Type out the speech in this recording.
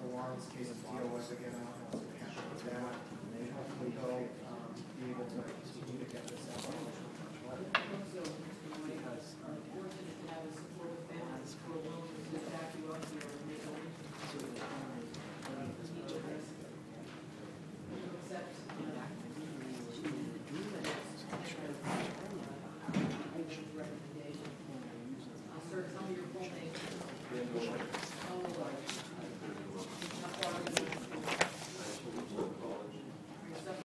alarms case to deal with, again, I don't know what's happening with that. And hopefully they'll be able to continue to get this out.